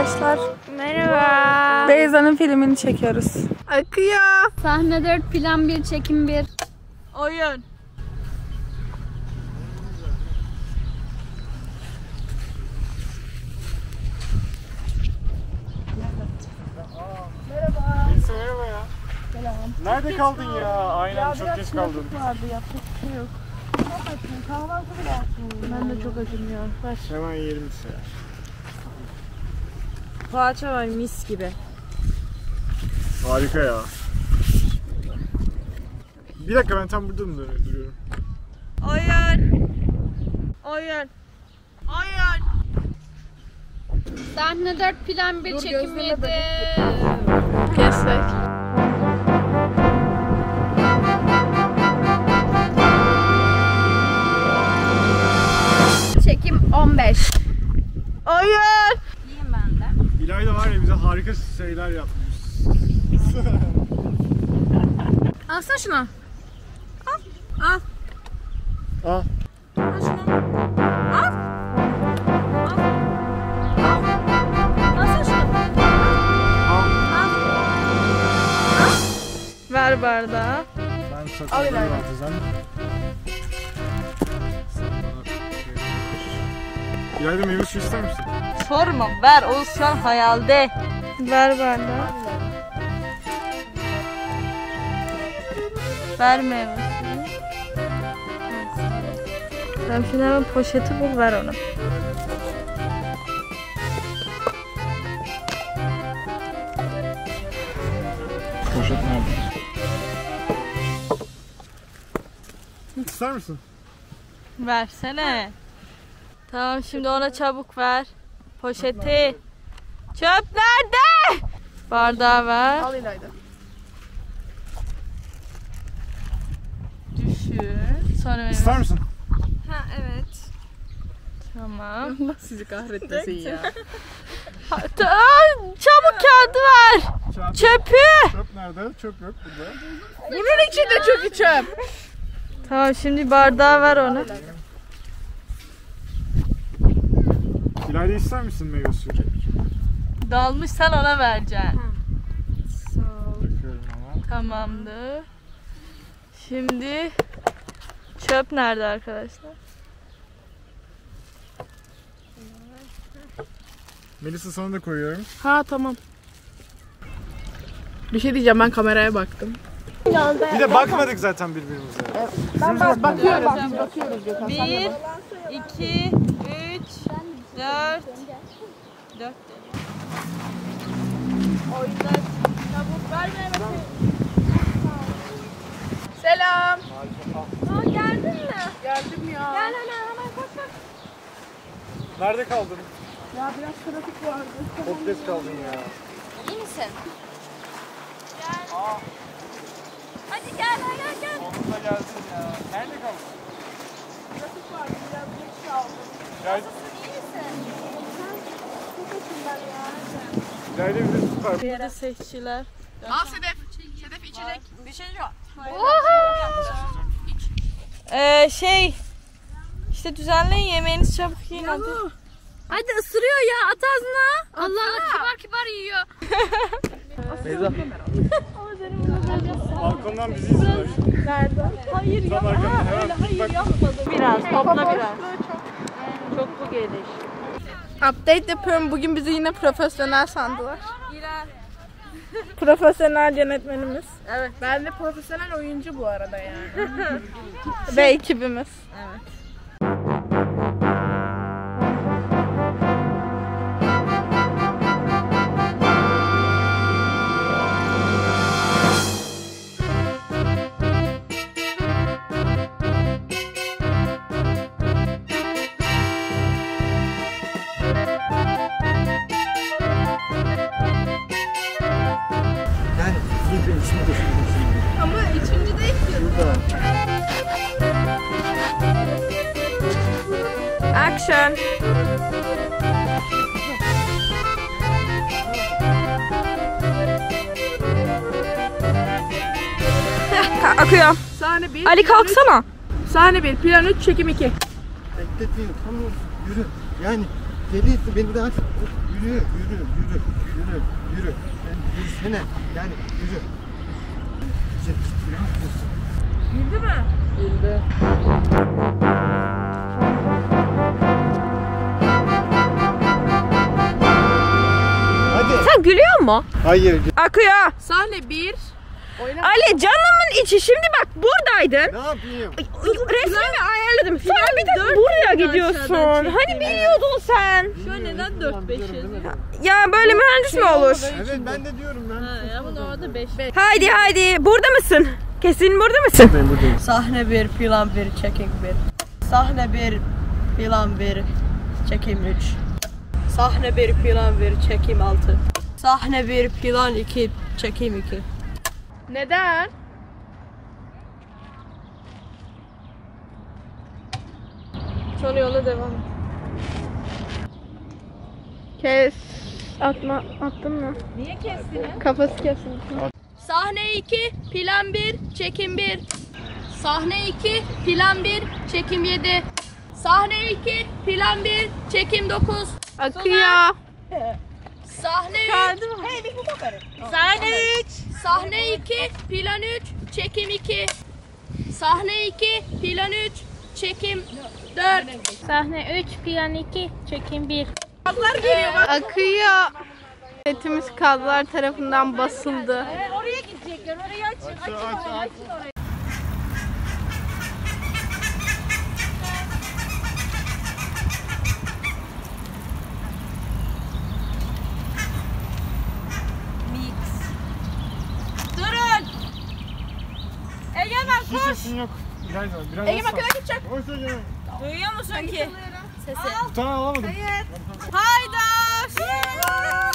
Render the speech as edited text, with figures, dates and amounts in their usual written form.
arkadaşlar. Merhaba. Beyza'nın filmini çekiyoruz. Akıyor. Sahne 4, plan 1, çekim 1. Oyun. Merhaba ya. Selam. Nerede kaldın ya? Aynen çok geç kaldın. Vardı, yapacak bir şey yok. Kahvaltı bile yaptım. Ben de çok acım ya. Ver. Hemen yiyelim bir şey. Poğaça var mis gibi. Harika ya. Bir dakika, ben tam burada mı duruyorum? Oyun. Oyun. Oyun. Sahne 4, plan 1, çekim 7. Kestik. Çekim 15. Oyun. İyiyim ben de. İlayda var ya, bize harika şeyler yapmış. Alsana şunu. Al. Al. Al. Al şunu. Al. Al. Al. Alsana şunu. Al. Al. Al. Ver bardağı. Ben Al sakın İlayda. atacağım. İlayda, meyve suyu ister misin? Sorma, ver, o şu an hayalde. Ver bardağı. Ver meyve suyu. Sen şimdi hemen poşeti bul, ver onu. Poşet nerede? İster misin? Versene. Tamam, şimdi ona çabuk ver. Poşeti. Çöp nerede? Bardağı ver. Al İlayda. Düşün. Sonra ver. İster misin? Ha evet. Tamam. Allah sizi kahretmesin ya. Çabuk kağıdı ver. Çöpü. Çöp nerede? Çöp yok burada. Bunun içinde çöpü çöp. Tamam, şimdi bardağı ver ona. İlayda, ister misin meyve suyu? Dalmış, sen ona vereceksin. Bakıyorum ama. Tamamdır. Şimdi çöp nerede arkadaşlar? Melisa, sana da koyuyorum. Ha tamam. Bir şey diyeceğim, ben kameraya baktım. Bir de bakmadık zaten birbirimize. Bakıyoruz. Biz bakıyoruz Gökhan. 1, 2, 3, 4. 4. Oyunlar. Çabuk verme bakayım. Selam. Aa, geldin mi? Geldim ya. Gel hemen koş koş. Nerede kaldın? Ya biraz trafik vardı. Çok geç kaldın ya. İyi misin? Gel. Hadi gel gel. Onunla gelsin ya. Nerede kaldın? Trafik vardı, biraz geç kaldım. Gel. İyi misin? İlayda bir de süper. Burada seçiciler. Al Sedef. Sedef içecek. Bir şey yok. İşte düzenleyin, yemeğinizi çabuk yiyin hadi. Hadi ısırıyor ya, at ağzına. Allah Allah, kibar yiyor. Beyza. Balkondan bizi izliyor. Hayır Tam arkamda hemen bak. Biraz, topla biraz. Çok bu geliş. Update yapıyorum. Bugün bizi yine profesyonel sandılar. Profesyonel yönetmenimiz. Evet. Ben de profesyonel oyuncu bu arada yani. Ve ekibimiz. Yani bir içme de şimdi. Ama üçüncü değil ki. Action. Akıyor. Sahne 1. Ali kalksana. Sahne 1. Plan 3. Çekim 2. Bekletmeyin. Tamam, yürü. Yani Deli beni de aç. Yürü, yürü, yürü, yürü, yürü. Sen yürüsene. Yani yürü. Bildi mi? Bildi. Hadi. Sen gülüyor mu? Hayır. Akıyor. Sahne 1. Ali canımın içi şimdi bak buradaydın. Ne yapayım? Resmimi ayarladım. Sonra bir de buraya gidiyorsun. Hani biliyordun sen. Şu an neden 4-5 yazıyor? Ya böyle mühendis mi olur? Evet ben de diyorum ben. Ya bunu orada 5. Haydi burada mısın? Kesin burada mısın? Ben buradayım. Sahne 1, plan 1, çekim 1. Sahne 1, plan 1, çekim 3. Sahne 1, plan 1, çekim 6. Sahne 1, plan 2, çekim 2. Neden? Sonra yola devam et. Kes. Attın mı? Niye kestin? Kafası kesin. Sahne 2, plan 1, çekim 1. Sahne 2, plan 1, çekim 7. Sahne 2, plan 1, çekim 9. Akıyor. Sahne 3. Sahne 3. Sahne 2, plan 3, çekim 2. Sahne 2, plan 3, çekim 4. Sahne 3, plan 2, çekim 1. Akıyor. Setimiz kadınlar tarafından basıldı. Oraya gidecekler, orayı açın. Aç. Egemen Hiç sesin yok. Biraz Egemen kadar gidecek. Oysa Egemen. duyuyor musun ki? Bir tane alamadım. Hayda.